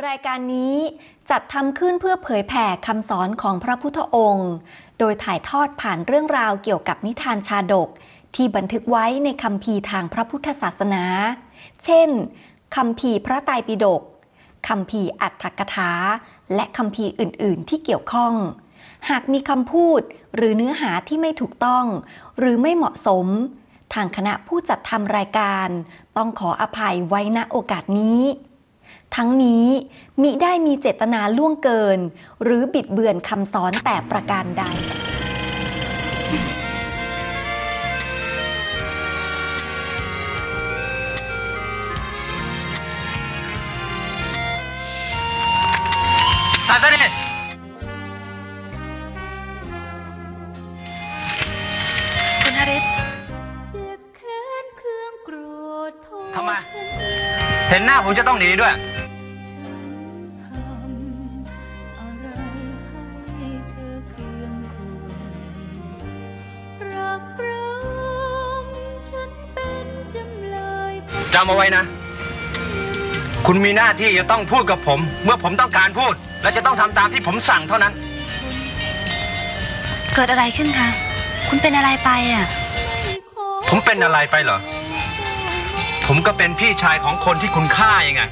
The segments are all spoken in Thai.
รายการนี้จัดทำขึ้นเพื่อเผยแผ่คำสอนของพระพุทธองค์โดยถ่ายทอดผ่านเรื่องราวเกี่ยวกับนิทานชาดกที่บันทึกไว้ในคัมภีร์ทางพระพุทธศาสนาเช่นคัมภีร์พระไตรปิฎกคัมภีร์อรรถกถาและคัมภีร์อื่นๆที่เกี่ยวข้องหากมีคำพูดหรือเนื้อหาที่ไม่ถูกต้องหรือไม่เหมาะสมทางคณะผู้จัดทำรายการต้องขออภัยไว้ณโอกาสนี้ทั้งนี้มิได้มีเจตนาล่วงเกินหรือบิดเบือนคำสอนแต่ประการใดตัดได้ดิคุณฮาริสทำไมเห็นหน้าผมจะต้องหนีด้วยจำเอาไว้นะคุณมีหน้าที่จะต้องพูดกับผมเมื่อผมต้องการพูดและจะต้องทำตามที่ผมสั่งเท่านั้นเกิดอะไรขึ้นคะคุณเป็นอะไรไปอ่ะผมเป็นอะไรไปเหรอผมก็เป็นพี่ชายของคนที่คุณฆ่ายังไง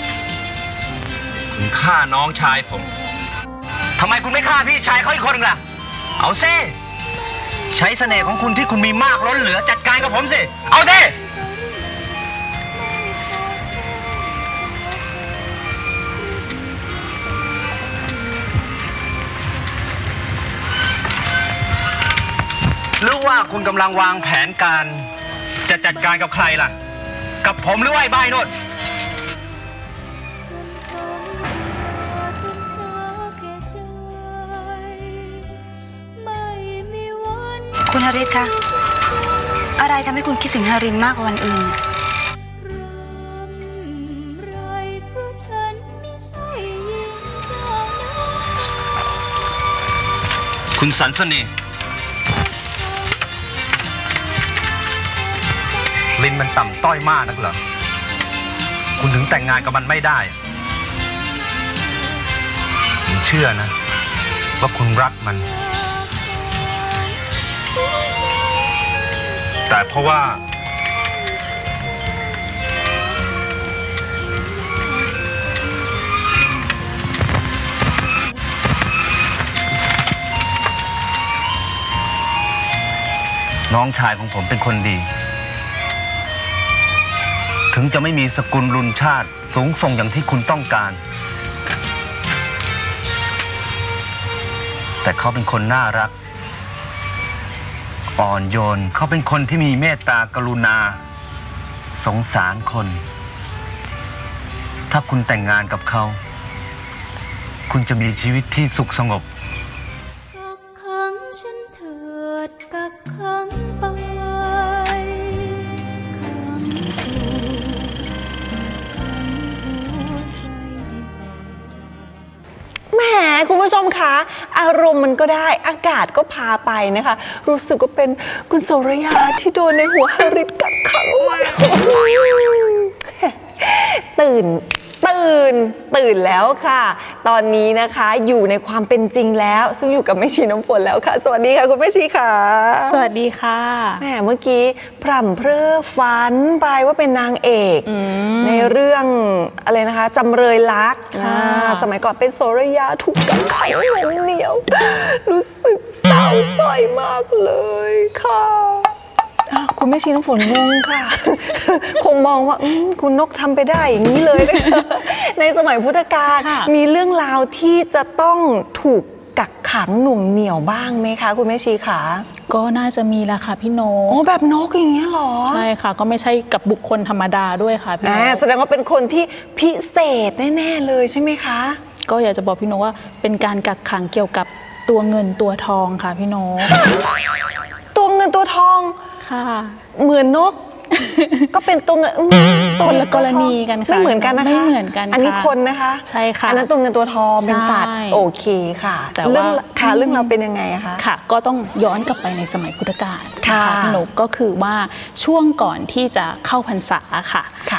คุณฆ่าน้องชายผมทำไมคุณไม่ฆ่าพี่ชายเขาอีกคนนึงล่ะเอาซิใช้เสน่ห์ของคุณที่คุณมีมากล้นเหลือจัดการกับผมสิเอาซิหรือว่าคุณกำลังวางแผนการจะจัดการกับใครล่ะกับผมหรือว่าไอ้บ้ายโน่นคุณฮาริสคะอะไรทำให้คุณคิดถึงฮารินมากกว่าวันอื่นคุณสันสนีลินมันต่ำต้อยมากนักเหรอคุณถึงแต่งงานกับมันไม่ได้ผมเชื่อนะว่าคุณรักมันแต่เพราะว่าน้องชายของผมเป็นคนดีถึงจะไม่มีสกุลรุนชาติสูงส่งอย่างที่คุณต้องการแต่เขาเป็นคนน่ารักอ่อนโยนเขาเป็นคนที่มีเมตตากรุณาสงสารคนถ้าคุณแต่งงานกับเขาคุณจะมีชีวิตที่สุขสงบกักขังฉันเถิดกักขังไปคุณผู้ชมคะอารมณ์มันก็ได้อากาศก็พาไปนะคะรู้สึกว่าเป็นคุณโสรยาที่โดนในหัวฮาริสกักขังตื่นแล้วค่ะตอนนี้นะคะอยู่ในความเป็นจริงแล้วซึ่งอยู่กับแม่ชีน้ำฝนแล้วค่ะสวัสดีค่ะคุณแม่ชีค่ะสวัสดีค่ะแหมเมื่อกี้พร่ำเพรื่อฝันไปว่าเป็นนางเอกในเรื่องอะไรนะคะจำเลยรักสมัยก่อนเป็นโสรยาถูกกักขังเหนียวรู้สึกเศร้าส้อยมากเลยค่ะคุณแม่ชีน้ำฝนงงค่ะคงมองว่าคุณนกทำไปได้อย่างนี้เลยนะคะในสมัยพุทธกาลมีเรื่องราวที่จะต้องถูกกักขังหน่วงเหนี่ยวบ้างไหมคะคุณแม่ชีคะก็น่าจะมีละค่ะพี่นกแบบนกอย่างเงี้ยหรอใช่ค่ะก็ไม่ใช่กับบุคคลธรรมดาด้วยค่ะพี่นกแสดงว่าเป็นคนที่พิเศษแน่ๆเลยใช่ไหมคะก็อยากจะบอกพี่นกว่าเป็นการกักขังเกี่ยวกับตัวเงินตัวทองค่ะพี่นกตัวเงินตัวทองค่ะเหมือนนกก็เป็นตัวเงินคนละกรณีกันค่ะไม่เหมือนกันนะคะไม่เหมือนกันอันนี้คนนะคะใช่ค่ะอันนั้นตัวเงินตัวทองเป็นสัตว์โอเคค่ะเรื่องเราเป็นยังไงคะค่ะก็ต้องย้อนกลับไปในสมัยพุทธกาลค่ะพี่นกก็คือว่าช่วงก่อนที่จะเข้าพรรษาค่ะ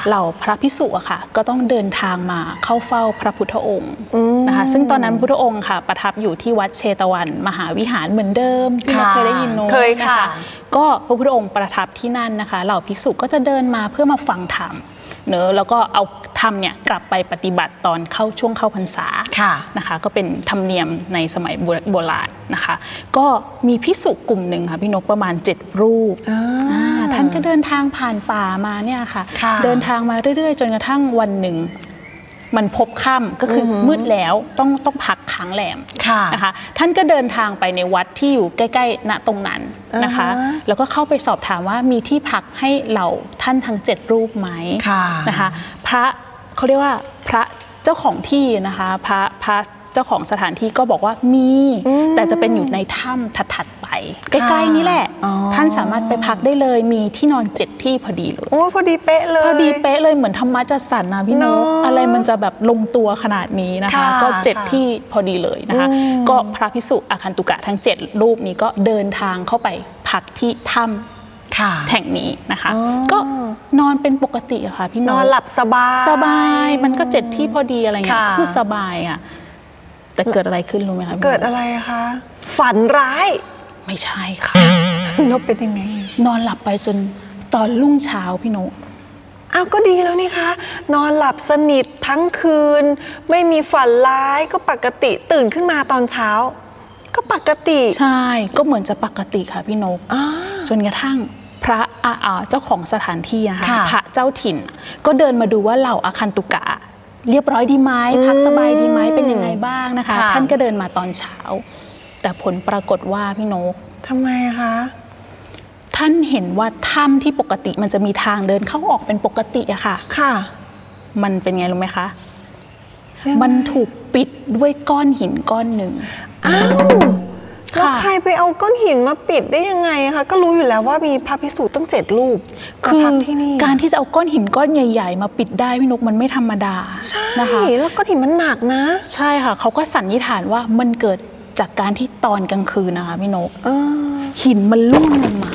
เหล่าพระภิกษุอะค่ะก็ต้องเดินทางมาเข้าเฝ้าพระพุทธองค์นะคะซึ่งตอนนั้นพุทธองค์ค่ะประทับอยู่ที่วัดเชตวันมหาวิหารเหมือนเดิมที่เราเคยได้ยินโน้ตเคยค่ะก็พระพุทธองค์ประทับที่นั่นนะคะเหล่าภิกษุก็จะเดินมาเพื่อมาฟังธรรมเนอะแล้วก็เอาธรรมเนี่ยกลับไปปฏิบัติตอนช่วงเข้าพรรษานะคะก็เป็นธรรมเนียมในสมัยโบราณนะคะก็มีภิกษุกลุ่มหนึ่งค่ะพี่นกประมาณ7 รูปท่านก็เดินทางผ่านป่ามาเนี่ยค่ะเดินทางมาเรื่อยๆจนกระทั่งวันหนึ่งมันพบค่ำก็คือมืดแล้วต้องพักค้างแรมนะคะท่านก็เดินทางไปในวัดที่อยู่ใกล้ๆณตรงนั้นนะคะแล้วก็เข้าไปสอบถามว่ามีที่พักให้เหล่าท่านทั้ง7 รูปไหมนะคะพระเขาเรียกว่าพระเจ้าของที่นะคะพระเจ้าของสถานที่ก็บอกว่ามีแต่จะเป็นอยู่ในถ้ำถัดๆไปใกล้ๆนี่แหละท่านสามารถไปพักได้เลยมีที่นอน7 ที่พอดีเลยโอ้พอดีเป๊ะเลยพอดีเป๊ะเลยเหมือนธรรมะจัดสรรนะพี่นกอะไรมันจะแบบลงตัวขนาดนี้นะคะก็7 ที่พอดีเลยนะคะก็พระภิกษุอาคันตุกะทั้ง7 รูปนี้ก็เดินทางเข้าไปพักที่ถ้ำแห่งนี้นะคะก็นอนเป็นปกติอะค่ะพี่นอนหลับสบายมันก็7 ที่พอดีอะไรเงี้ยคือสบายอะแต่เกิดอะไรขึ้นรู้ไหมคะเกิดอะไรคะฝันร้ายไม่ใช่ค่ะแล้วเป็นยังไงนอนหลับไปจนตอนรุ่งเช้าพี่นกอ้าวก็ดีแล้วนี่คะนอนหลับสนิททั้งคืนไม่มีฝันร้ายก็ปกติตื่นขึ้นมาตอนเช้าก็ปกติใช่ก็เหมือนจะปกติค่ะพี่นกจนกระทั่งพระเจ้าของสถานที่นะคะพระเจ้าถิ่นก็เดินมาดูว่าเหล่าอาคันตุกะเรียบร้อยดีไหมพักสบายดีไหมเป็นยังไงบ้างนะคะท่านก็เดินมาตอนเช้าแต่ผลปรากฏว่าพี่นกทำไมคะท่านเห็นว่าถ้ำที่ปกติมันจะมีทางเดินเข้าออกเป็นปกติอะค่ะมันเป็นไงรู้ไหมคะมันถูกปิดด้วยก้อนหินก้อนหนึ่งอ้าวแล้วใครไปเอาก้อนหินมาปิดได้ยังไงคะก็รู้อยู่แล้วว่ามีพระภิกษุตั้ง7 รูปคือการที่จะเอาก้อนหินก้อนใหญ่ๆมาปิดได้พี่นกมันไม่ธรรมดาใช่แล้วก้อนหินมันหนักนะใช่ค่ะเขาก็สันนิษฐานว่ามันเกิดจากการที่ตอนกลางคืนนะคะพี่นกหินมันล่วงลงมา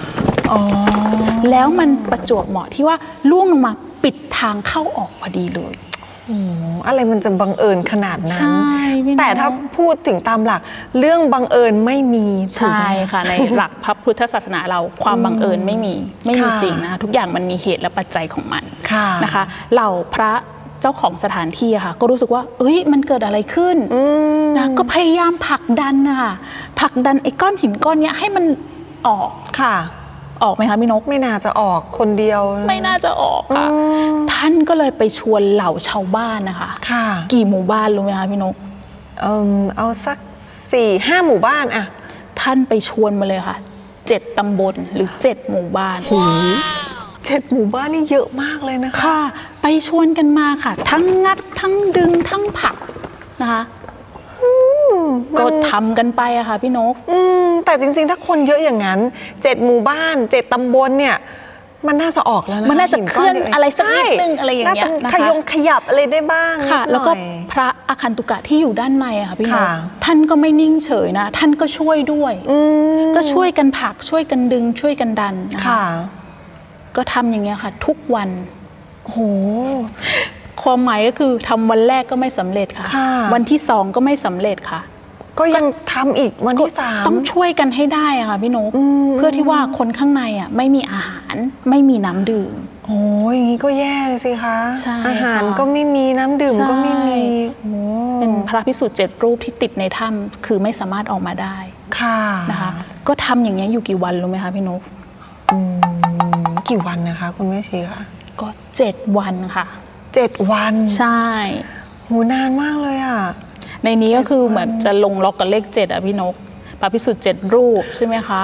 แล้วมันประจวบเหมาะที่ว่าล่วงลงมาปิดทางเข้าออกพอดีเลยอะไรมันจะบังเอิญขนาดนั้นแต่ถ้าพูดถึงตามหลักเรื่องบังเอิญไม่มีใช่ค่ะในหลักพระพุทธศาสนาเราความบังเอิญไม่มีจริงนะคะทุกอย่างมันมีเหตุและปัจจัยของมันนะคะเหล่าพระเจ้าของสถานที่ค่ะก็รู้สึกว่าเอ้ยมันเกิดอะไรขึ้นนะก็พยายามผลักดันนะคะผลักดันไอ้ก้อนหินก้อนนี้ให้มันออกออกไหมคะพี่นกไม่น่าจะออกคนเดียวไม่น่าจะออกค่ะท่านก็เลยไปชวนเหล่าชาวบ้านนะคะกี่หมู่บ้านรู้ไหมคะพี่นกเอาสัก4-5 หมู่บ้านอะท่านไปชวนมาเลยค่ะ7 ตำบลหรือ7 หมู่บ้าน 7 หมู่บ้านนี่เยอะมากเลยนะคะค่ะไปชวนกันมาค่ะทั้งงัดทั้งดึงทั้งผลักนะคะก็ทำกันไปอะค่ะพี่นกแต่จริงๆถ้าคนเยอะอย่างนั้น7 หมู่บ้าน7 ตำบลเนี่ยมันน่าจะออกแล้วนะมันน่าจะเคลื่อนอะไรสักนิดนึงอะไรอย่างเงี้ยนะคะขยับอะไรได้บ้างค่ะแล้วก็พระอาคันตุกะที่อยู่ด้านในอะค่ะพี่นกท่านก็ไม่นิ่งเฉยนะท่านก็ช่วยด้วยก็ช่วยกันผลักช่วยกันดึงช่วยกันดันนะคะก็ทำอย่างเงี้ยค่ะทุกวันโหความหมายก็คือทำวันแรกก็ไม่สำเร็จค่ะวันที่2ก็ไม่สำเร็จค่ะก็ยังทำอีกวันที่3 ต้องช่วยกันให้ได้อะค่ะพี่นกเพื่อที่ว่าคนข้างในอะไม่มีอาหารไม่มีน้ำดื่มโอ้ยอย่างนี้ก็แย่เลยสิคะอาหารก็ไม่มีน้ำดื่มก็ไม่มีเป็นพระภิกษุ7 รูปที่ติดในถ้ำคือไม่สามารถออกมาได้นะคะก็ทำอย่างเงี้ยอยู่กี่วันรู้ไหมคะพี่นกกี่วันนะคะคุณแม่ชีคะก็7 วันค่ะ 7 วันใช่โหนานมากเลยอ่ะในนี้ก็คือเหมือนจะลงล็อกกับเลข7อ่ะพี่นกพระภิกษุ7 รูปใช่ไหมคะ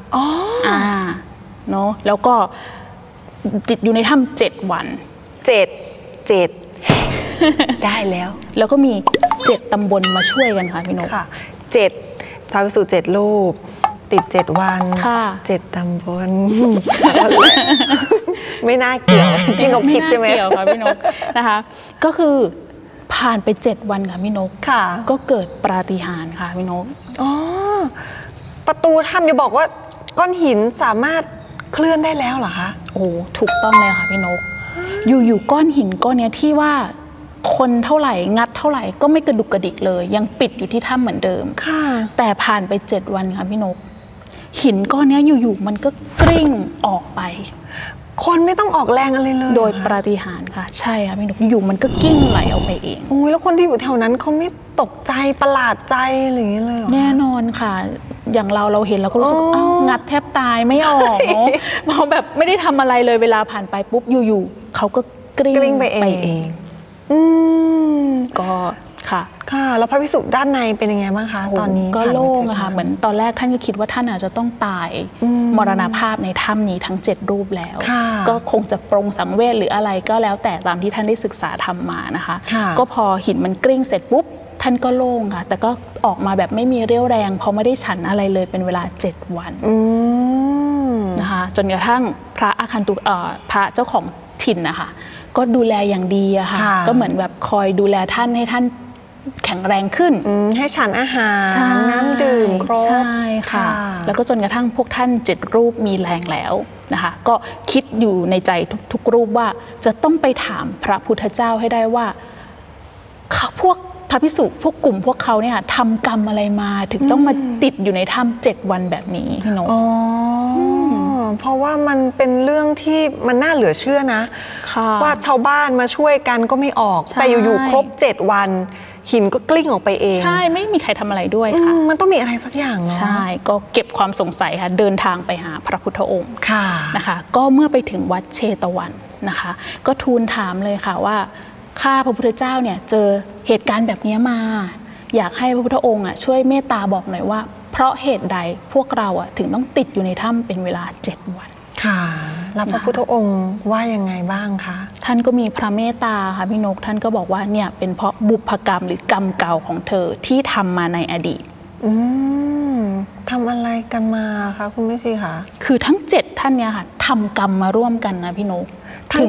เนาะแล้วก็ติดอยู่ในถ้ำ7 วัน 7ได้แล้วก็มี7 ตำบลมาช่วยกันค่ะพี่นกค่ะ7พระภิกษุ7 รูปติด7 วัน7 ตำบลไม่น่าเกี่ยวที่เราคิดใช่ไหมไม่น่าเกี่ยวค่ะพี่นกนะคะก็คือผ่านไป7 วันค่ะพี่นกก็เกิดปาฏิหาริย์ค่ะพี่นกประตูถ้ำจะบอกว่าก้อนหินสามารถเคลื่อนได้แล้วเหรอคะโอ้ถูกต้องเลยค่ะพี่นกอยู่ก้อนหินก้อนนี้ที่ว่าคนเท่าไหร่งัดเท่าไหร่ก็ไม่กระดุกกระดิกเลยยังปิดอยู่ที่ถ้ำเหมือนเดิมแต่ผ่านไป7 วันค่ะพี่นกหินก้อนนี้อยู่ๆมันก็กลิ้งออกไปคนไม่ต้องออกแรงอะไรเลยโดยปาฏิหาริย์ค่ะใช่ค่ะพี่นกอยู่มันก็กิ้งไหลออกไปเองโอ้ยแล้วคนที่อยู่แถวนั้นเขาไม่ตกใจประหลาดใจหรือเลยแน่นอนค่ะอย่างเราเห็นเราก็รู้สึกงัดแทบตายไม่ออกเนาะเพราะแบบไม่ได้ทำอะไรเลยเวลาผ่านไปปุ๊บอยู่ๆเขาก็กลิ้งไปเองก็ค่ะแล้วพระภิกษุด้านในเป็นยังไงบ้างคะตอนนี้ก็โล่งอะค่ะเหมือนตอนแรกท่านก็คิดว่าท่านอาจจะต้องตายมรณภาพในถ้ำนี้ทั้ง7 รูปแล้วก็คงจะปรงสังเวชหรืออะไรก็แล้วแต่ตามที่ท่านได้ศึกษาทำมานะคะก็พอหินมันกลิ้งเสร็จปุ๊บท่านก็โล่งค่ะแต่ก็ออกมาแบบไม่มีเรี่ยวแรงเพราะไม่ได้ฉันอะไรเลยเป็นเวลา7 วันนะคะจนกระทั่งพระอาคันตุพระเจ้าของถิ่นนะคะก็ดูแลอย่างดีอะค่ะก็เหมือนแบบคอยดูแลท่านให้ท่านแข็งแรงขึ้นให้ฉันอาหารน้ำดื่มครบใช่ค่ะแล้วก็จนกระทั่งพวกท่าน7 รูปมีแรงแล้วนะคะก็คิดอยู่ในใจทุกรูปว่าจะต้องไปถามพระพุทธเจ้าให้ได้ว่าพวกพระภิกษุพวกกลุ่มพวกเขาเนี่ยทำกรรมอะไรมาถึงต้องมาติดอยู่ในถ้ำ7 วันแบบนี้พี่นกเพราะว่ามันเป็นเรื่องที่มันน่าเหลือเชื่อนะว่าชาวบ้านมาช่วยกันก็ไม่ออกแต่อยู่ๆครบ7 วันหินก็กลิ้งออกไปเองใช่ไม่มีใครทำอะไรด้วยค่ะมันต้องมีอะไรสักอย่างเนาะใช่ก็เก็บความสงสัยค่ะเดินทางไปหาพระพุทธองค์นะคะก็เมื่อไปถึงวัดเชตวันนะคะก็ทูลถามเลยค่ะว่าข้าพระพุทธเจ้าเนี่ยเจอเหตุการณ์แบบนี้มาอยากให้พระพุทธองค์ช่วยเมตตาบอกหน่อยว่าเพราะเหตุใดพวกเราถึงต้องติดอยู่ในถ้ำเป็นเวลา7 วันค่ะแล้วพระพุทธองค์ว่ายังไงบ้างคะท่านก็มีพระเมตตาค่ะพี่นกท่านก็บอกว่าเนี่ยเป็นเพราะบุพกรรมหรือกรรมเก่าของเธอที่ทำมาในอดีตทำอะไรกันมาคะคุณแม่ชีคะคือทั้ง7 ท่านเนี่ยค่ะทำกรรมมาร่วมกันนะพี่นกถึง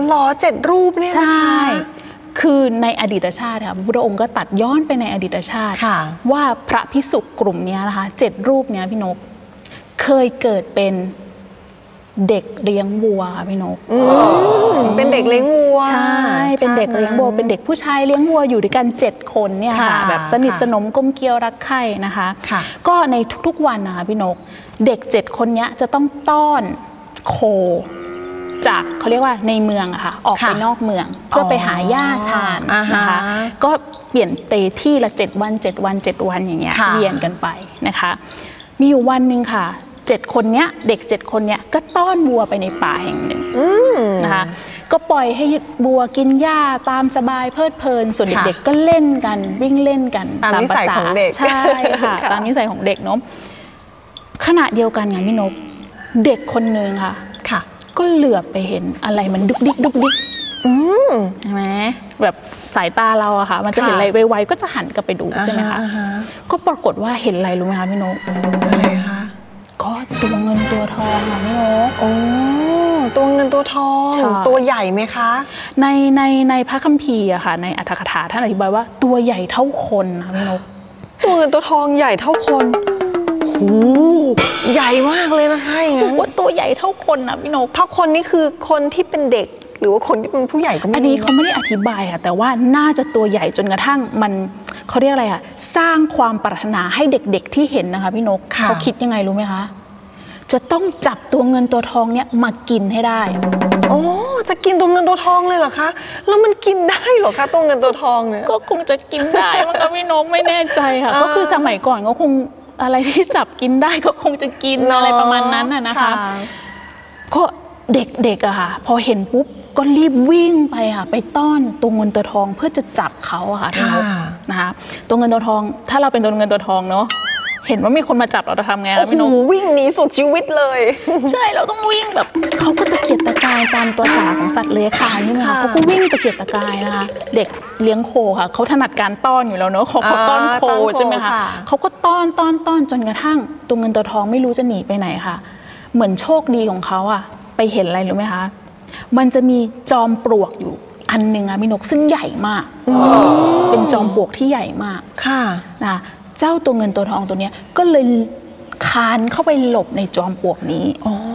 7 รูปเนี่ยนะคะใช่คือในอดีตชาติค่ะพระพุทธองค์ก็ตัดย้อนไปในอดีตชาติว่าพระภิกษุกลุ่มนี้นะคะ7 รูปเนี้ยพี่นกเคยเกิดเป็นเด็กเลี้ยงวัวค่ะพี่นกเป็นเด็กเลี้ยงวัวใช่เป็นเด็กเลี้ยงวัวเป็นเด็กผู้ชายเลี้ยงวัวอยู่ด้วยกัน7 คนเนี่ยค่ะแบบสนิทสนมกลมเกลียวรักใคร่นะคะก็ในทุกๆวันนะคะพี่นกเด็ก7 คนนี้จะต้องต้อนโคจากเขาเรียกว่าในเมืองอะค่ะออกไปนอกเมืองเพื่อไปหาหญ้าทานนะคะก็เปลี่ยนเตที่ละ7 วันอย่างเงี้ยเวียนกันไปนะคะมีอยู่วันหนึ่งค่ะ7 คนเนี้ยเด็ก7 คนเนี้ยก็ต้อนวัวไปในป่าแห่งหนึ่งนะคะก็ปล่อยให้วัวกินหญ้าตามสบายเพลิดเพลินส่วนเด็กๆก็เล่นกันวิ่งเล่นกันตามนิสัยของเด็กใช่ค่ะตามนิสัยของเด็กเนาะขณะเดียวกันค่ะพี่นกเด็กคนนึงค่ะก็เหลือบไปเห็นอะไรมันดุกดิกใช่ไหมแบบสายตาเราอะค่ะมันจะเห็นอะไรไวๆก็จะหันกลับไปดูใช่ไหมคะก็ปรากฏว่าเห็นอะไรรู้ไหมคะพี่นกอะไรคะก็ตัวเงินตัวทองค่ะพี่นกโอ้ตัวเงินตัวทองตัวใหญ่ไหมคะในพระคัมภีร์อะค่ะในอรรถกถาท่านอธิบายว่าตัวใหญ่เท่าคนค่ะพี่นกตัวเงินตัวทองใหญ่เท่าคนโอ้ใหญ่มากเลยนะคะอย่างนั้นว่าตัวใหญ่เท่าคนนะพี่นกเท่าคนนี่คือคนที่เป็นเด็กหรือว่าคนที่เป็นผู้ใหญ่ก็ไม่อันนี้เขาไม่ได้อธิบายค่ะแต่ว่าน่าจะตัวใหญ่จนกระทั่งมันเขาเรียกอะไรอะสร้างความปรารถนาให้เด็กๆที่เห็นนะคะพี่นกเขาคิดยังไงรู้ไหมคะจะต้องจับตัวเงินตัวทองเนี่ยมากินให้ได้โอ้จะกินตัวเงินตัวทองเลยเหรอคะแล้วมันกินได้เหรอคะตัวเงินตัวทองเนี่ยก็คงจะกินได้มั้งคะพี่นกไม่แน่ใจค่ะก็คือสมัยก่อนก็คงอะไรที่จับกินได้ก็คงจะกินอะไรประมาณนั้นนะคะก็เด็กๆอะค่ะพอเห็นปุ๊บก็รีบวิ่งไปค่ะไปต้อนตัวเงินตัวทองเพื่อจะจับเขาอะค่ะพี่นกนะคะตัวเงินตัวทองถ้าเราเป็นตัวเงินตัวทองเนาะเห็นว่ามีคนมาจับเราจะทำไงคะพี่นกวิ่งหนีสุดชีวิตเลยใช่เราต้องวิ่งแบบเขาก็ตะเกียกตะกายตามตัวสาของสัตว์เลื้อยคลานนี่นะคะเขาก็วิ่งตะเกียกตะกายนะคะเด็กเลี้ยงโคค่ะเขาถนัดการต้อนอยู่แล้วเนาะเขาต้อนโคใช่ไหมคะเขาก็ต้อนจนกระทั่งตัวเงินตัวทองไม่รู้จะหนีไปไหนค่ะเหมือนโชคดีของเขาอะไปเห็นอะไรรู้ไหมคะมันจะมีจอมปลวกอยู่อันหนึ่งอะพี่นกซึ่งใหญ่มากเป็นจอมปลวกที่ใหญ่มากค่ะนะเจ้าตัวเงินตัวทองตัวนี้ก็เลยคานเข้าไปหลบในจอมปลวกนี้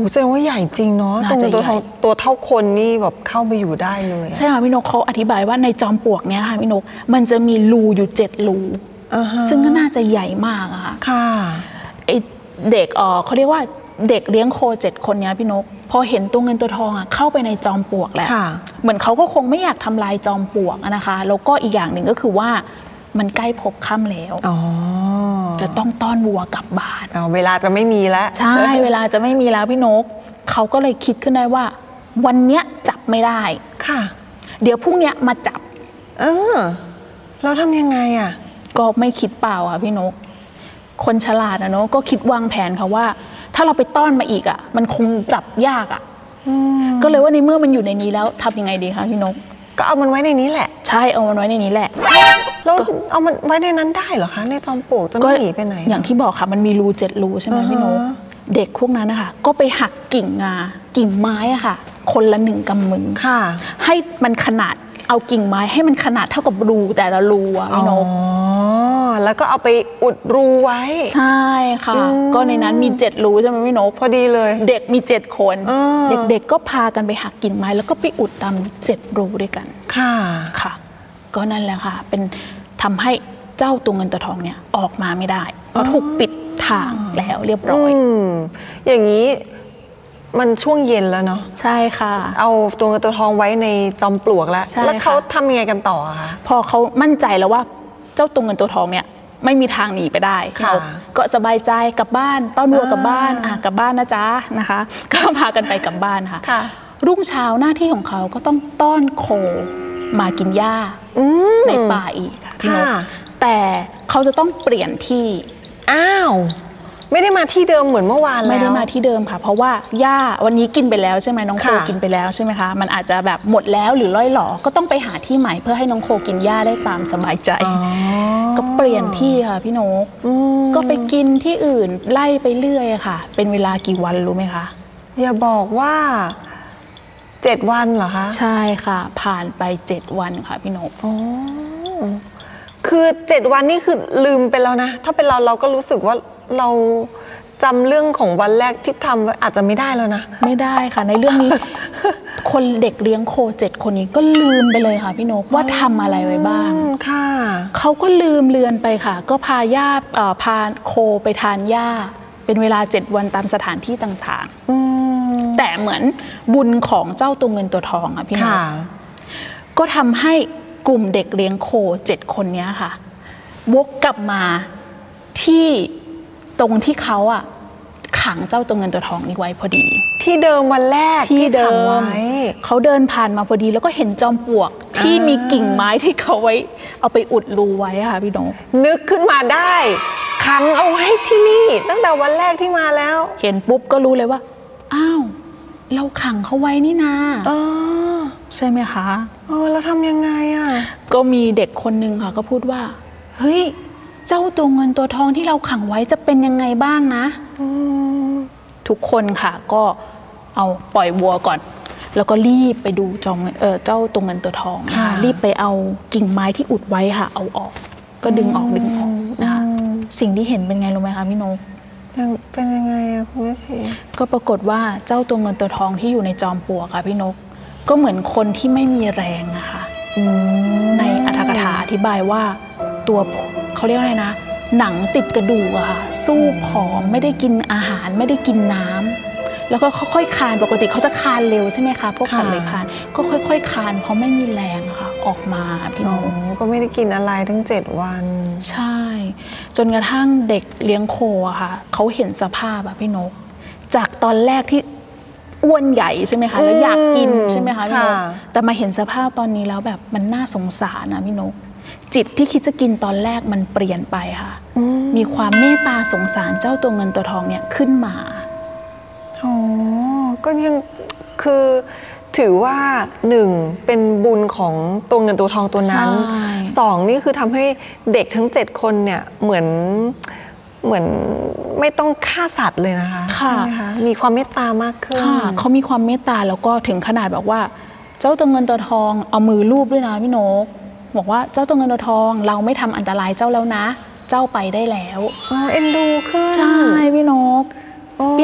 แสดงว่าใหญ่จริงเนาะตัวเงินตัวทองตัวเท่าคนนี่แบบเข้าไปอยู่ได้เลยใช่ค่ะพี่นกเขาอธิบายว่าในจอมปลวกเนี้ยค่ะพี่นกมันจะมีรูอยู่7 รูซึ่งก็น่าจะใหญ่มากอะค่ะไอเด็กเขาเรียกว่าเด็กเลี้ยงโค7 คนเนี้ยพี่นกพอเห็นตัวเงินตัวทองอะเข้าไปในจอมปลวกแหละเหมือนเขาก็คงไม่อยากทำลายจอมปลวกนะคะแล้วก็อีกอย่างหนึ่งก็คือว่ามันใกล้พบค่ำแล้วจะต้องต้อนวัวกลับบ้านเวลาจะไม่มีแล้วใช่เวลาจะไม่มีแล้วพี่นกเขาก็เลยคิดขึ้นได้ว่าวันเนี้ยจับไม่ได้ค่ะเดี๋ยวพรุ่งเนี้ยมาจับเราทำยังไงอ่ะก็ไม่คิดเปล่าค่ะพี่นกคนฉลาดนะเนาะก็คิดวางแผนค่ะว่าถ้าเราไปต้อนมาอีกอ่ะมันคงจับยากอ่ะก็เลยว่าในเมื่อมันอยู่ในนี้แล้วทำยังไงดีคะพี่นกก็เอามันไว้ในนี้แหละใช่เอามันไว้ในนี้แหละแล้วเอามันไว้ในนั้นได้เหรอคะในจอมปลวกจะไม่หนีไปไหนอย่างที่บอกค่ะมันมีรู7 รูใช่ไหมพี่นกเด็กพวกนั้นนะคะก็ไปหักกิ่งไม้อะค่ะคนละ1 กำมือค่ะให้มันขนาดเอากิ่งไม้ให้มันขนาดเท่ากับรูแต่ละรูอะพี่นกแล้วก็เอาไปอุดรูไว้ใช่ค่ะก็ในนั้นมี7 รูใช่ไหมพี่นกพอดีเลยเด็กมี7 คนเด็กๆก็พากันไปหักกิ่งไม้แล้วก็ไปอุดตาม7 รูด้วยกันค่ะก็นั่นแหละค่ะเป็นทำให้เจ้าตัวเงินตัวทองเนี่ยออกมาไม่ได้เพราะถูกปิดทางแล้วเรียบร้อยอย่างนี้มันช่วงเย็นแล้วเนาะใช่ค่ะเอาตัวเงินตัวทองไว้ในจอมปลวกแล้วเขาทำยังไงกันต่อคะพอเขามั่นใจแล้วว่าเจ้าตัวเงินตัวทองเนี่ยไม่มีทางหนีไปได้ก็สบายใจกลับบ้านต้อนวัวกลับบ้านกลับบ้านนะจ๊ะนะคะก็พากันไปกลับบ้านค่ะรุ่งเช้าหน้าที่ของเขาก็ต้องต้อนโคมากินหญ้าในป่าอีกค่ะพี่นกแต่เขาจะต้องเปลี่ยนที่ไม่ได้มาที่เดิมเหมือนเมื่อวานแล้วไม่ได้มาที่เดิมค่ะเพราะว่าหญ้าวันนี้กินไปแล้วใช่ไหมน้องโคกินไปแล้วใช่ไหมคะมันอาจจะแบบหมดแล้วหรือล่อยหลอก็ต้องไปหาที่ใหม่เพื่อให้น้องโคกินหญ้าได้ตามสบายใจก็เปลี่ยนที่ค่ะพี่นกก็ไปกินที่อื่นไล่ไปเรื่อยค่ะเป็นเวลากี่วันรู้ไหมคะอย่าบอกว่า7 วันเหรอคะใช่ค่ะผ่านไป7 วันค่ะพี่นกคือ7 วันนี่คือลืมไปแล้วนะถ้าเป็นเราก็รู้สึกว่าเราจำเรื่องของวันแรกที่ทำอาจจะไม่ได้แล้วนะไม่ได้ค่ะในเรื่องนี้ คนเด็กเลี้ยงโค7 คนนี้ก็ลืมไปเลยค่ะพี่นกว่าทำอะไรไว้บ้างค่ะเขาก็ลืมเลือนไปค่ะก็พาโคไปทานหญ้าเป็นเวลา7 วันตามสถานที่ต่างๆแต่เหมือนบุญของเจ้าตัวเงินตัวทองอะพี่นกก็ทำให้กลุ่มเด็กเลี้ยงโค7 คนนี้ค่ะวกกลับมาที่ตรงที่เขาขังเจ้าตัวเงินตัวทองนี้ไว้พอดีที่เดิมวันแรกที่เดิมเขาเดินผ่านมาพอดีแล้วก็เห็นจอมปลวกที่มีกิ่งไม้ที่เขาไว้เอาไปอุดรูไว้ค่ะพี่นกนึกขึ้นมาได้ขังเอาไว้ที่นี่ตั้งแต่วันแรกที่มาแล้วเห็นปุ๊บก็รู้เลยว่าอ้าวเราขังเขาไว้นี่นาใช่ไหมคะแล้วทำยังไงก็มีเด็กคนนึงค่ะก็พูดว่าเฮ้ยเจ้าตัวเงินตัวทองที่เราขังไว้จะเป็นยังไงบ้างนะทุกคนค่ะก็เอาปล่อยวัวก่อนแล้วก็รีบไปดูเจ้าตัวเงินตัวทองรีบไปเอากิ่งไม้ที่อุดไว้ค่ะเอาออกก็ดึงออกนะคะสิ่งที่เห็นเป็นไงรู้ไหมคะพี่นกเป็นยังไงคุณแม่ชีก็ปรากฏว่าเจ้าตัวเงินตัวทองที่อยู่ในจอมปลวกค่ะพี่นกก็เหมือนคนที่ไม่มีแรงนะคะในอรรถกถาอธิบายว่าตัวเขาเรียกว่าอะไรนะหนังติดกระดูกอะค่ะสู้ผอมไม่ได้กินอาหารไม่ได้กินน้ำแล้วก็ค่อยๆคลานปกติเขาจะคลานเร็วใช่ไหมคะพวกสัตว์เลื้อยคลานก็ค่อยๆคลานเพราะไม่มีแรงอะค่ะออกมาพี่นกก็ไม่ได้กินอะไรทั้ง7 วันใช่จนกระทั่งเด็กเลี้ยงโคอะค่ะเขาเห็นสภาพอะพี่นกจากตอนแรกที่อ้วนใหญ่ใช่ไหมคะแล้วอยากกินใช่ไหมคะพี่นกแต่มาเห็นสภาพตอนนี้แล้วแบบมันน่าสงสารนะพี่นกจิตที่คิดจะกินตอนแรกมันเปลี่ยนไปค่ะมีความเมตตาสงสารเจ้าตัวเงินตัวทองเนี่ยขึ้นมาก็ยังคือถือว่า1เป็นบุญของตัวเงินตัวทองตัวนั้น2นี่คือทำให้เด็กทั้ง7 คนเนี่ยเหมือนไม่ต้องฆ่าสัตว์เลยนะคะใช่ไหมคะมีความเมตตามากขึ้นเขามีความเมตตาแล้วก็ถึงขนาดบอกว่าเจ้าตัวเงินตัวทองเอามือลูบด้วยนะพี่นกบอกว่าเจ้าตัวเงินตัวทองเราไม่ทำอันตรายเจ้าแล้วนะเจ้าไปได้แล้วเอ็นดูขึ้นใช่พี่นกเปลี่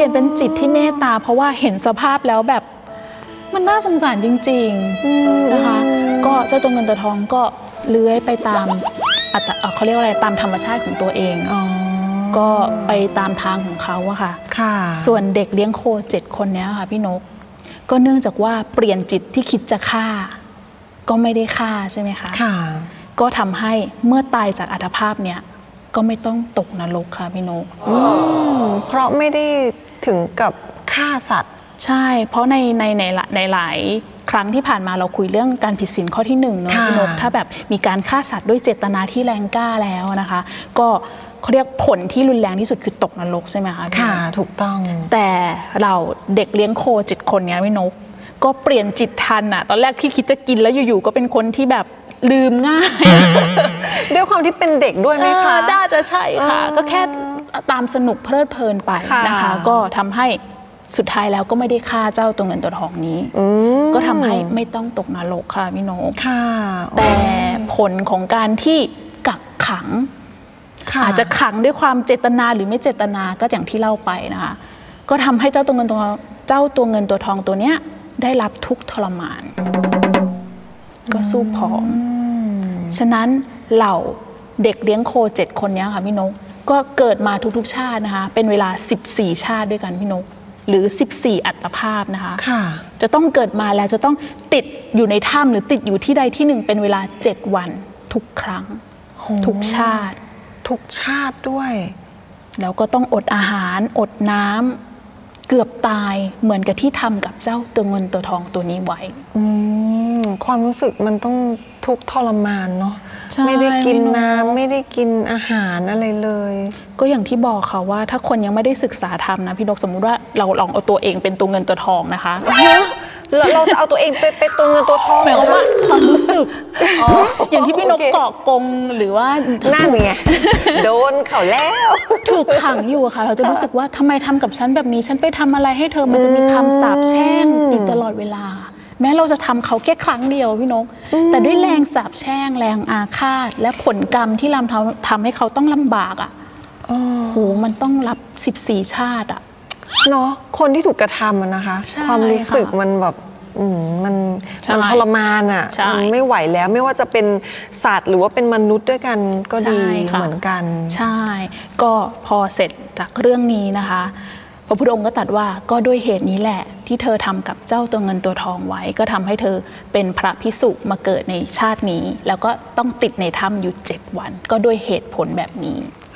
เปลี่ยนเป็นจิตที่เมตตาเพราะว่าเห็นสภาพแล้วแบบมันน่าสงสารจริงๆนะคะก็เจ้าตัวเงินตัวทองก็เลื้อยไปตามเขาเรียกว่าอะไรตามธรรมชาติของตัวเองก็ไปตามทางของเขาอะค่ะส่วนเด็กเลี้ยงโค7 คนนี้ค่ะพี่นกก็เนื่องจากว่าเปลี่ยนจิตที่คิดจะฆ่าก็ไม่ได้ฆ่าใช่ไหมคะก็ทำให้เมื่อตายจากอัตภาพเนี่ยก็ไม่ต้องตกนรกค่ะพี่นกเพราะไม่ได้ถึงกับฆ่าสัตว์ใช่เพราะในหลายครั้งที่ผ่านมาเราคุยเรื่องการผิดศีลข้อที่1เนาะพี่นกถ้าแบบมีการฆ่าสัตว์ด้วยเจตนาที่แรงกล้าแล้วนะคะก็เขาเรียกผลที่รุนแรงที่สุดคือตกนรกใช่ไหมคะค่ะถูกต้องแต่เราเด็กเลี้ยงโค7 คนเนี้ยพี่นกก็เปลี่ยนจิตทันอะตอนแรกที่คิดจะกินแล้วอยู่ๆก็เป็นคนที่แบบลืมง่ายด้วยความที่เป็นเด็กด้วยไหมคะน่าจะใช่ค่ะก็แค่ตามสนุกเพลิดเพลินไปนะคะก็ทำให้สุดท้ายแล้วก็ไม่ได้ฆ่าเจ้าตัวเงินตัวทองนี้ก็ทำให้ไม่ต้องตกนรกค่ะพี่นกแต่ผลของการที่กักขังอาจจะขังด้วยความเจตนาหรือไม่เจตนาก็อย่างที่เล่าไปนะคะก็ทำให้เจ้าตัวเงินตัวทองตัวเนี้ยได้รับทุกข์ทรมานก็สู้ผอมฉะนั้นเหล่าเด็กเลี้ยงโค7 คนนี้ค่ะพี่นกก็เกิดมาทุกๆชาตินะคะเป็นเวลา14 ชาติด้วยกันพี่นกหรือ14 อัตภาพนะคะจะต้องเกิดมาแล้วจะต้องติดอยู่ในถ้ำหรือติดอยู่ที่ใดที่หนึ่งเป็นเวลา7 วันทุกครั้งทุกชาติด้วยแล้วก็ต้องอดอาหารอดน้ำเกือบตายเหมือนกับที่ทำกับเจ้าตัวเงินตัวทองตัวนี้ไว้ความรู้สึกมันต้องทุกข์ทรมานเนาะไม่ได้กินน้ำไม่ได้กินอาหารอะไรเลยก็อย่างที่บอกค่ะว่าถ้าคนยังไม่ได้ศึกษาธรรมนะพี่นกสมมุติว่าเราลองเอาตัวเองเป็นตัวเงินตัวทองนะคะเราจะเอาตัวเองไปตัวเงินตัวทองหมายความว่าความรู้สึกอย่างที่พี่นกเกาะกงหรือว่านั่นไงโดนเขาแล้วถูกขังอยู่ค่ะเราจะรู้สึกว่าทำไมทำกับฉันแบบนี้ฉันไปทำอะไรให้เธอมันจะมีคำสาปแช่งอยู่ตลอดเวลาแม้เราจะทำเขาแค่ครั้งเดียวพี่นกแต่ด้วยแรงสาปแช่งแรงอาฆาตและผลกรรมที่ทำให้เขาต้องลำบากโหมันต้องรับ14 ชาติเนาะคนที่ถูกกระทำนะคะความรู้สึกมันแบบมันทรมานมันไม่ไหวแล้วไม่ว่าจะเป็นสัตว์หรือว่าเป็นมนุษย์ด้วยกันก็ดีเหมือนกันใช่ก็พอเสร็จจากเรื่องนี้นะคะพระพุทธองค์ก็ตรัสว่าก็ด้วยเหตุนี้แหละที่เธอทำกับเจ้าตัวเงินตัวทองไว้ก็ทำให้เธอเป็นพระภิกษุมาเกิดในชาตินี้แล้วก็ต้องติดในถ้ำอยู่7 วันก็ด้วยเหตุผลแบบนี้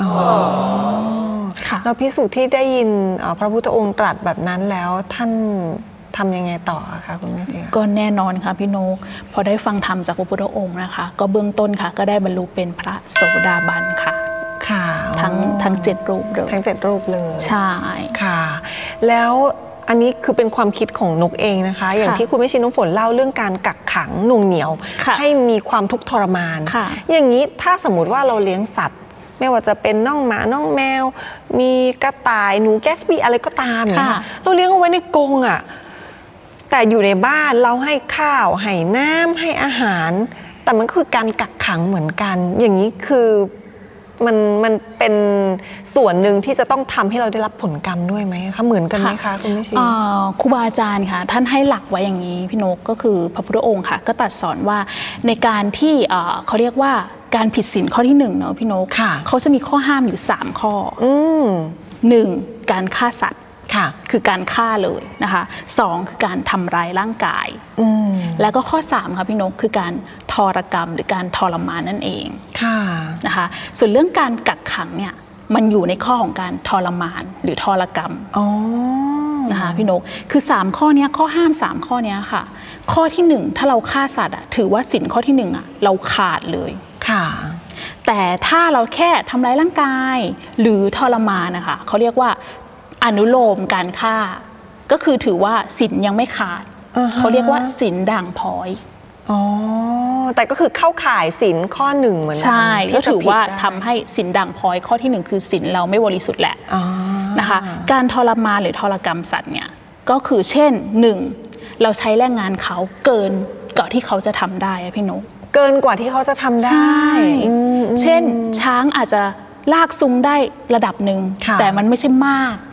แล้วภิกษุที่ได้ยินพระพุทธองค์ตรัสแบบนั้นแล้วท่านทำยังไงต่อคะคุณแม่เทียก็แน่นอนค่ะพี่นกพอได้ฟังธรรมจากพระพุทธองค์นะคะก็เบื้องต้นค่ะก็ได้บรรลุเป็นพระโสดาบันค่ะทั้ง7 รูปเลยทั้ง7 รูปเลยใช่ค่ะแล้วอันนี้คือเป็นความคิดของนกเองนะคะอย่างที่คุณแม่ชีน้ำฝนเล่าเรื่องการกักขังหน่วงเหนียวให้มีความทุกข์ทรมานอย่างนี้ถ้าสมมุติว่าเราเลี้ยงสัตว์ไม่ว่าจะเป็นน้องหมาน้องแมวมีกระต่ายหนูแกสบี้อะไรก็ตามเนี่ยเราเลี้ยงเอาไว้ในกรงแต่อยู่ในบ้านเราให้ข้าวให้น้ำให้อาหารแต่มันคือการกักขังเหมือนกันอย่างนี้คือมันเป็นส่วนหนึ่งที่จะต้องทำให้เราได้รับผลกรรมด้วยไหมคะเหมือนกันไหมคะคุณแม่ชีครูบาอาจารย์ค่ะท่านให้หลักไว้อย่างนี้พี่นกก็คือพระพุทธองค์ค่ะก็ตรัสสอนว่าในการที่เขาเรียกว่าการผิดศีลข้อที่1เนาะพี่นกเขาจะมีข้อห้ามอยู่3 ข้อ1การฆ่าสัตว์คือการฆ่าเลยนะคะ2คือการทำร้ายร่างกายแล้วก็ข้อ3ค่ะพี่นกคือการทรกรรมหรือการทรมานนั่นเองนะคะส่วนเรื่องการกักขังเนี่ยมันอยู่ในข้อของการทรมานหรือทรกรรมนะคะพี่นกคือ3 ข้อนี้ข้อห้าม3 ข้อนี้ค่ะข้อที่1ถ้าเราฆ่าสัตว์ถือว่าศีลข้อที่1เราขาดเลยแต่ถ้าเราแค่ทำร้ายร่างกายหรือทรมานนะคะเขาเรียกว่าอนุโลมการฆ่าก็คือถือว่าศีลยังไม่ขาดเขาเรียกว่าศีลด่างพร้อยแต่ก็คือเข้าข่ายศีลข้อ1เหมือนกันใช่ก็ถือว่าทำให้ศีลด่างพร้อยข้อที่1คือศีลเราไม่บริสุทธิ์แหละนะคะการทรมานหรือทรกรรมสัตว์เนี่ยก็คือเช่น1เราใช้แรงงานเขาเกินกว่าที่เขาจะทำได้พี่นกเกินกว่าที่เขาจะทำได้เช่นช้างอาจจะลากซุ้งได้ระดับหนึ่งแต่มันไม่ใช่มาก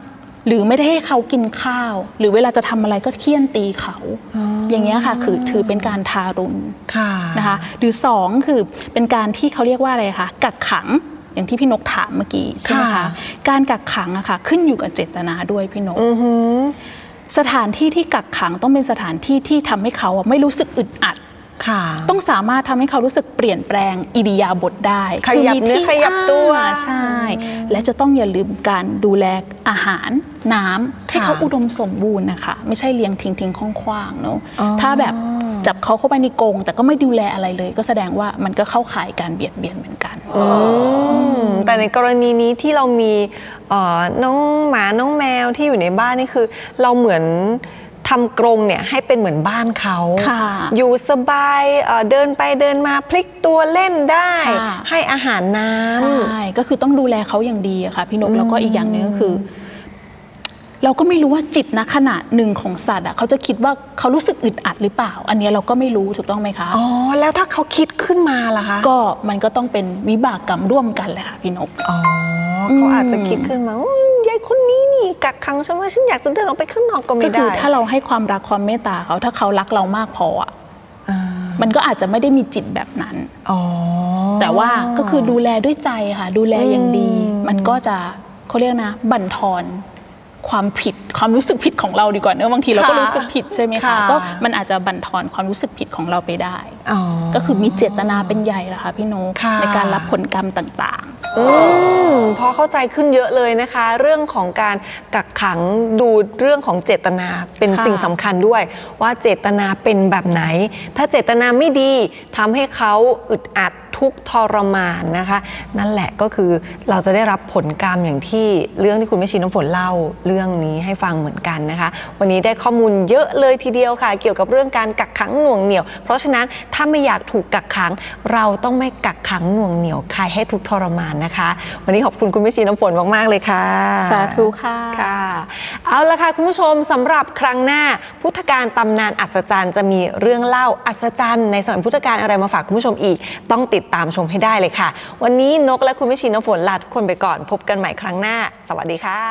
หรือไม่ได้ให้เขากินข้าวหรือเวลาจะทำอะไรก็เคี่ยนตีเขาอย่างเงี้ยค่ะคือถือเป็นการทารุณนะคะหรือ2คือเป็นการที่เขาเรียกว่าอะไรคะกักขังอย่างที่พี่นกถามเมื่อกี้ใช่ไหมคะการกักขังอะค่ะขึ้นอยู่กับเจตนาด้วยพี่นกสถานที่ที่กักขังต้องเป็นสถานที่ที่ทำให้เขาไม่รู้สึกอึดอัดต้องสามารถทำให้เขารู้สึกเปลี่ยนแปลงอิริยาบถได้ขยับเนื้อขยับตัวใช่และจะต้องอย่าลืมการดูแลอาหารน้ำให้เขาอุดมสมบูรณ์นะคะไม่ใช่เลี้ยงทิ้งๆคว่างๆเนาะถ้าแบบจับเขาเข้าไปในกรงแต่ก็ไม่ดูแลอะไรเลยก็แสดงว่ามันก็เข้าข่ายการเบียดเบียนเหมือนกันแต่ในกรณีนี้ที่เรามีน้องหมาน้องแมวที่อยู่ในบ้านนี่คือเราเหมือนทำกรงเนี่ยให้เป็นเหมือนบ้านเขาอยู่สบายเดินไปเดินมาพลิกตัวเล่นได้ให้อาหารน้ำใช่ก็คือต้องดูแลเขาอย่างดีค่ะพี่นกแล้วก็อีกอย่างนึงก็คือเราก็ไม่รู้ว่าจิตณขณะหนึ่งของสัตว์เขาจะคิดว่าเขารู้สึกอึดอัดหรือเปล่าอันนี้เราก็ไม่รู้ถูกต้องไหมคะอ๋อแล้วถ้าเขาคิดขึ้นมาล่ะคะก็มันก็ต้องเป็นวิบากกรรมร่วมกันแหละค่ะพี่นกอ๋อเขาอาจจะคิดขึ้นมายายคนนี้นี่กักขังฉันว่าฉันอยากจะเดินออกไปข้างนอกก็ไม่ได้ก็คือถ้าเราให้ความรักความเมตตาเขาถ้าเขารักเรามากพอมันก็อาจจะไม่ได้มีจิตแบบนั้นแต่ว่าก็คือดูแลด้วยใจค่ะดูแลอย่างดีมันก็จะเขาเรียกนะบั่นทอนความผิดความรู้สึกผิดของเราดีกว่าเนอะบางทีเราก็รู้สึกผิดใช่ไหมคะก็มันอาจจะบั่นทอนความรู้สึกผิดของเราไปได้ก็คือมีเจตนาเป็นใหญ่ละค่ะพี่นกในการรับผลกรรมต่างพอเข้าใจขึ้นเยอะเลยนะคะเรื่องของการกักขังดูเรื่องของเจตนาเป็นสิ่งสำคัญด้วยว่าเจตนาเป็นแบบไหนถ้าเจตนาไม่ดีทำให้เขาอึดอัดทุกข์ทรมานนะคะนั่นแหละก็คือเราจะได้รับผลกรรมอย่างที่เรื่องที่คุณแม่ชีน้ำฝนเล่าเรื่องนี้ให้ฟังเหมือนกันนะคะวันนี้ได้ข้อมูลเยอะเลยทีเดียวค่ะเกี่ยวกับเรื่องการกักขังหน่วงเหนี่ยวเพราะฉะนั้นถ้าไม่อยากถูกกักขังเราต้องไม่กักขังหน่วงเหนี่ยวใครให้ทุกข์ทรมานนะคะวันนี้ขอบคุณคุณแม่ชีน้ำฝนมากๆเลยค่ะสาธุค่ะเอาละค่ะคุณผู้ชมสำหรับครั้งหน้าพุทธกาลตำนานอัศจรรย์จะมีเรื่องเล่าอัศจรรย์ในสมัยพุทธกาลอะไรมาฝากคุณผู้ชมอีกต้องติดตามชมให้ได้เลยค่ะวันนี้นกและคุณแม่ชีน้ำฝนลาทุกคนไปก่อนพบกันใหม่ครั้งหน้าสวัสดีค่ะ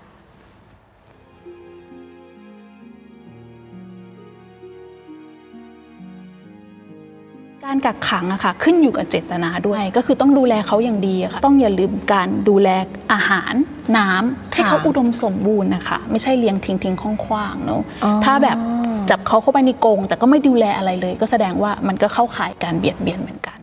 การกักขังอะค่ะขึ้นอยู่กับเจตนาด้วยก็คือต้องดูแลเขาอย่างดีค่ะต้องอย่าลืมการดูแลอาหารน้ำให้เขาอุดมสมบูรณ์นะคะไม่ใช่เลี้ยงทิ้งๆคว่างๆเนาะถ้าแบบจับเขาเข้าไปในกรงแต่ก็ไม่ดูแลอะไรเลยก็แสดงว่ามันก็เข้าข่ายการเบียดเบียนเหมือนกัน